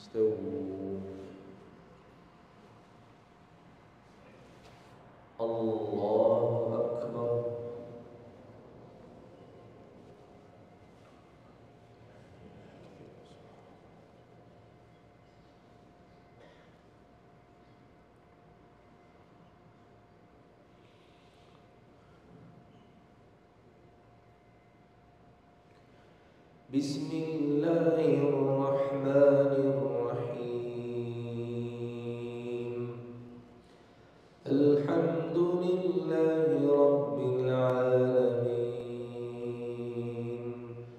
استووا. الله أكبر. بسم الله الرحمن الرحيم. الحمد لله رب العالمين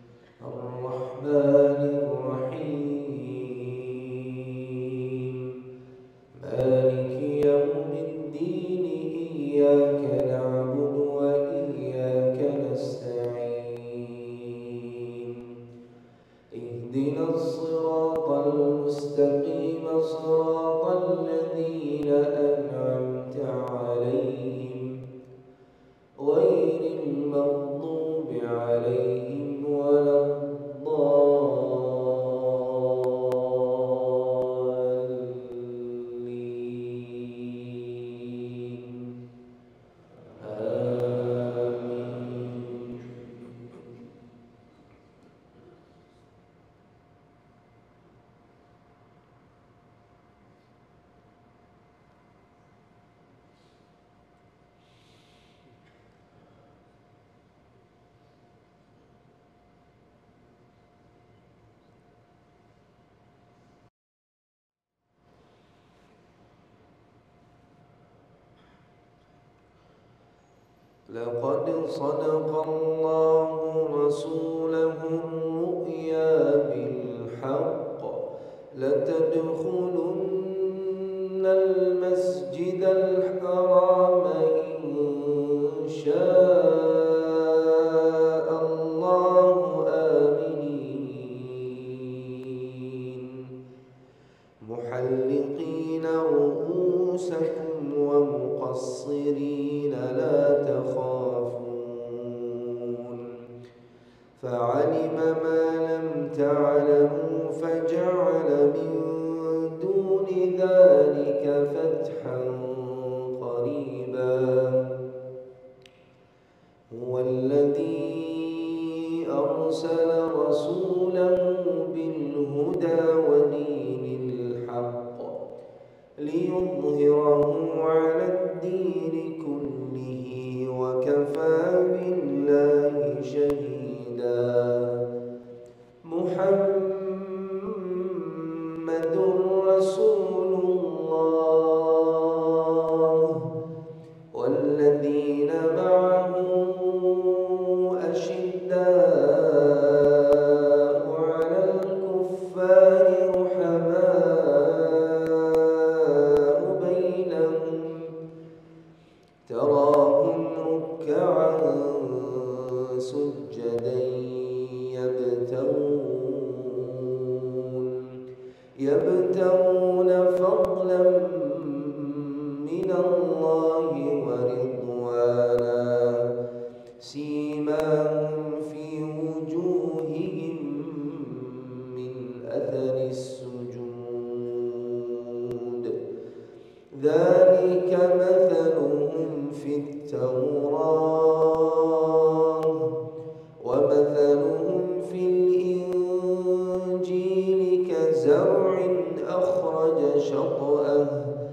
الرحمن الرحيم مالك يوم الدين إياك نعبد وإياك نستعين اهدنا الصراط المستقيم صراط الذين أنعمت عليهم غير المغضوب عليهم ولا الضالين آمين. لقد صدق الله رسوله الرؤيا بالحق لتدخلن المسجد الحرام إن شاء الله آمنين محلقين رؤوسكم ومقصرين لا تخافون فعلم ما لم تعلموا فجعل من دون ذلك فتحا قريبا هو الذي أرسل رسوله بالهدى ودين الحق ليظهره على الدين كله وكفى بالله شهيدا محمد رسول الله والذين معه أشداء على الكفار رحماء بينهم تراهم ركعا سجدا يبتغون فضلا من الله ورضوانا سيماهم في وجوههم من أثر السجود ذلك مثلهم في التوراة ومثلهم في الإنجيل كزرع أخرج شطأه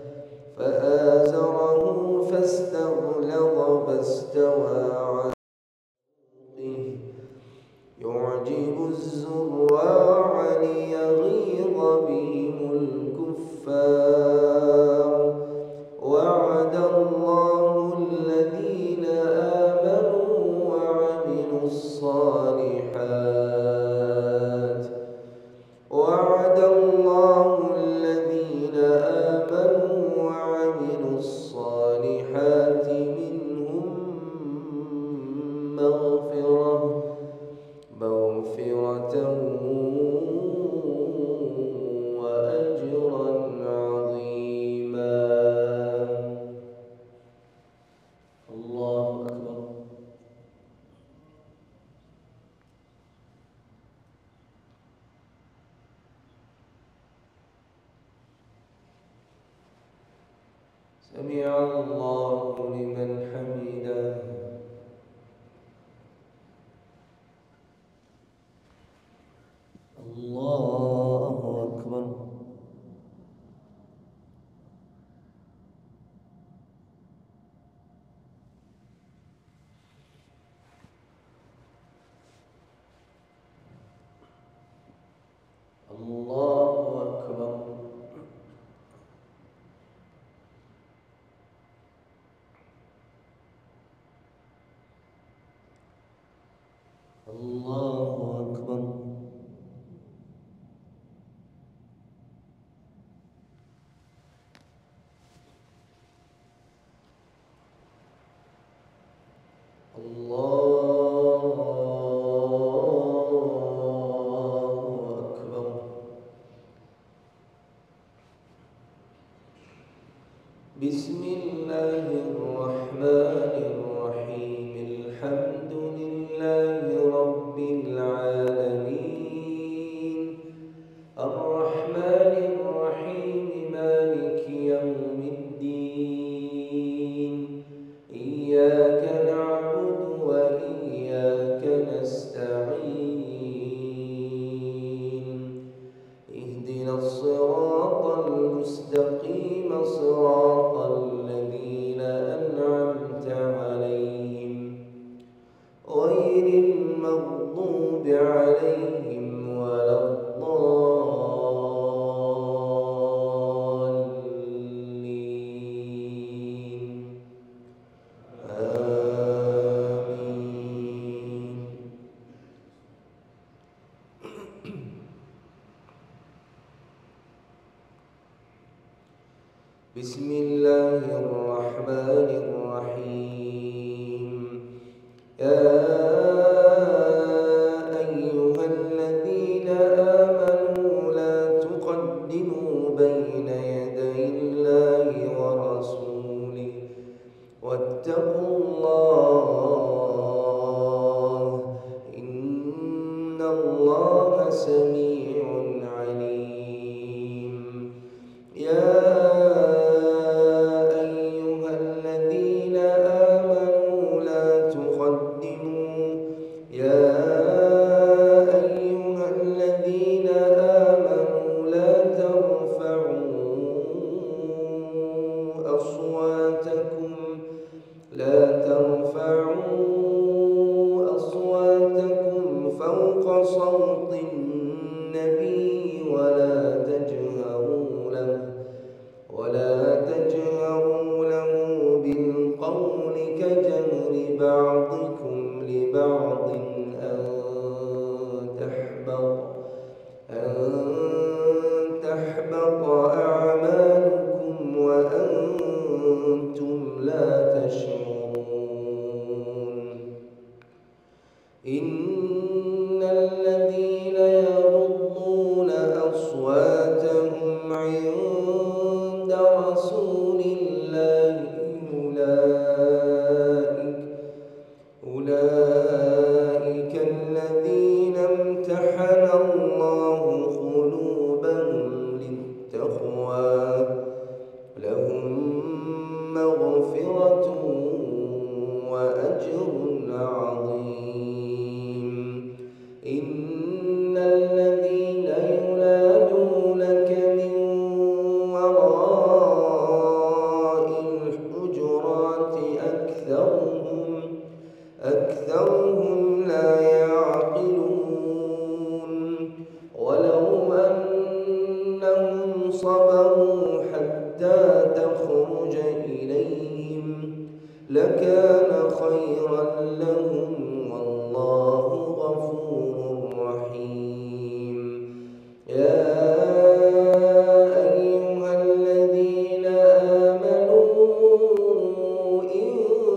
فآزره فاستغلظ فاستوى على سوقه يعجب الزراع ليغيظ بهم الكفار وعد الله الذين آمنوا وعملوا الصالحات وعد الله الذين آمنوا سمع الله لمن حمده. الله أكبر. الله أكبر. الله أكبر. الله أكبر. بسم الله الرحمن الرحيم. الحمد لله رب العالمين الرحمن الرحيم مالك يوم الدين إياك نعبد وإياك نستعين اهدنا الصراط المستقيم صراط الذين أنعمت عليهم غير المغضوب عليهم ولا الضالين. آمين. بسم الله الرحمن الرحيم. يا أيها الذين آمنوا لا تقدموا بين يدي الله ورسوله واتقوا الله إن الله سميع عليم. يا أيها الذين آمنوا لا تقدموا لا ترفعوا أصواتكم فوق صوت النبي ولا تجهروا له بالقول كجهر بعضكم لبعض أن تحبط أعمالكم وأنتم لا تشعرون. إن الذين يغضون أصواتهم عند رسول الله أولئك الذين امتحن الله قلوبهم للتقوى لهم مغفرة وأجر عظيم. إن الذين ينادونك من وراء الحجرات أكثرهم لا يعقلون. ولو أنهم صبروا حتى تخرج إليهم لكان خيرا لهم والله غفور رحيم. يا أيها الذين آمنوا إن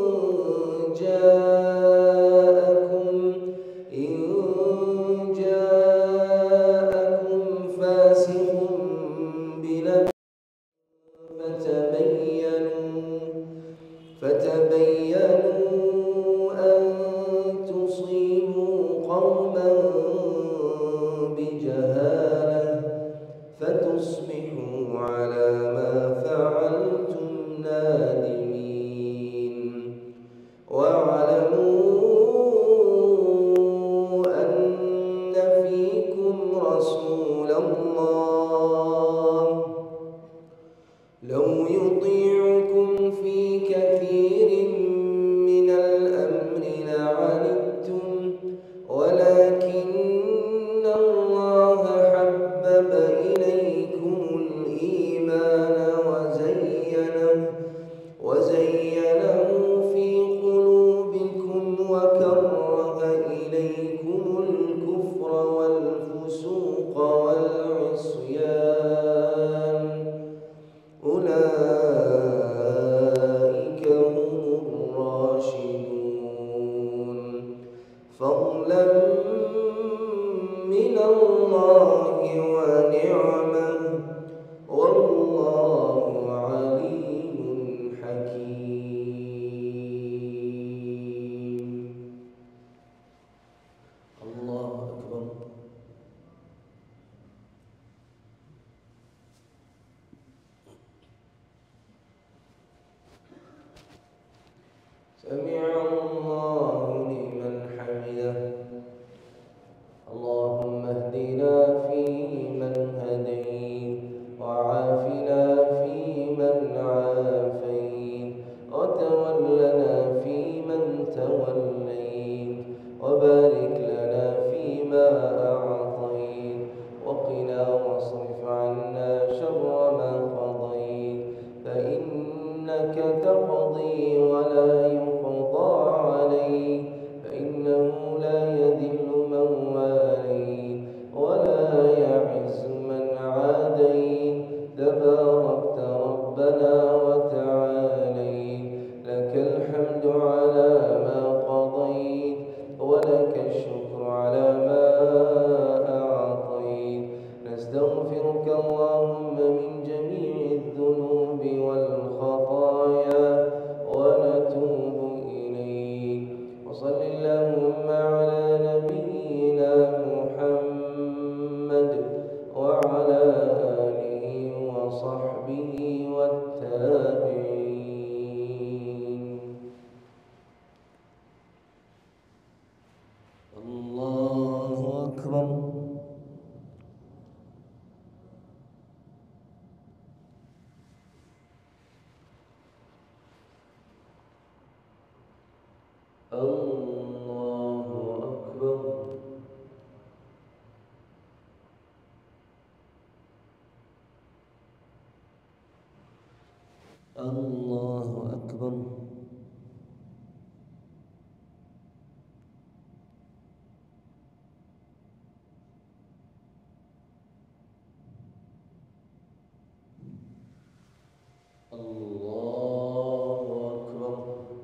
جاءكم فاسق بنبأ فتبينوا أن تصيبوا قوما بجهالة فتصبحوا على ما فعلتم النادمين واعلموا أن فيكم رسول الله لو يطيعكم في كثير من الأمر لعنتم ولكن الله حبب إليكم الإيمان وزينه في قلوبكم وكره إليكم الكفر والفسوق والعصيان أولئك هم الراشدون فضلا من الله ونعمه والله عليم حكيم. الله أكبر. سمع الله لمن حمده. اللهم اهدنا فيمن هديت وعافنا فيمن عافيت وتولنا فيمن توليت وبارك لنا فيما أعطيت وقنا واصرف عنا شر ما قضيت فإنك تقضي ولا يقضى عليك فإنه لا يذل من واليت ولا يعز من عاديت تباركت ربنا وتعاليت لك الحمد على ما قضيت ولك الشكر على ما أعطيت نستغفرك اللهم من جميع الذنوب والخطايا ونتوب إليك وصل اللهم على نبينا محمد وعلى آله وصحبه والتابعين. الله أكبر. الله أكبر. الله أكبر. الله أكبر.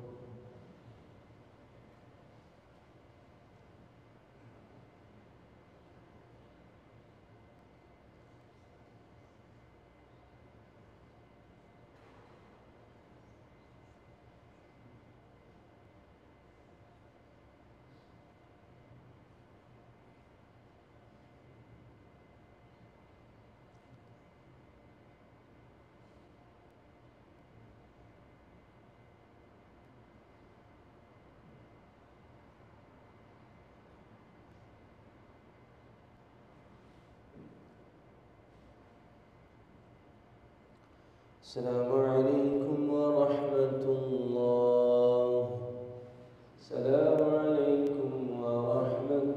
السلام عليكم ورحمة الله. السلام عليكم ورحمة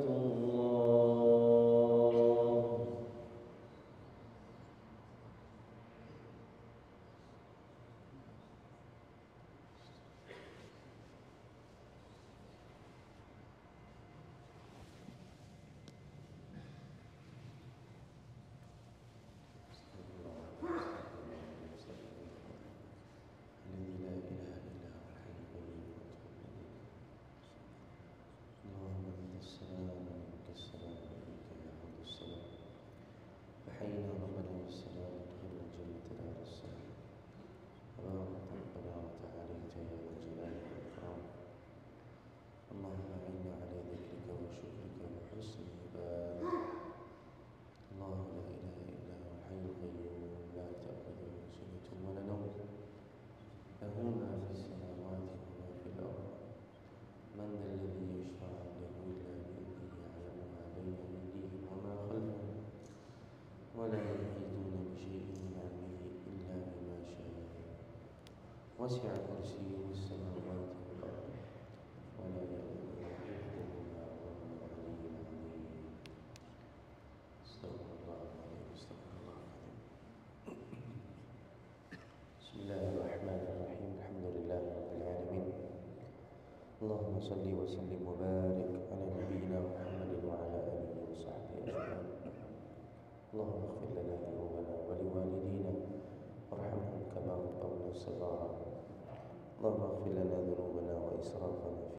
الله. لا إله وسع كرسيه السماوات والأرض ولا يؤوده حفظهما وهو العلي العظيم. استغفر الله العظيم. استغفر الله العظيم. بسم الله الرحمن الرحيم. الحمد لله رب العالمين. اللهم صل وسلم وبارك على نبينا محمد وعلى آله وصحبه أجمعين. اللهم اغفر لنا ذنوبنا ولوالدينا وارحمهم كما ربونا صغارا. اللهم اغفر لنا ذنوبنا وإسرافنا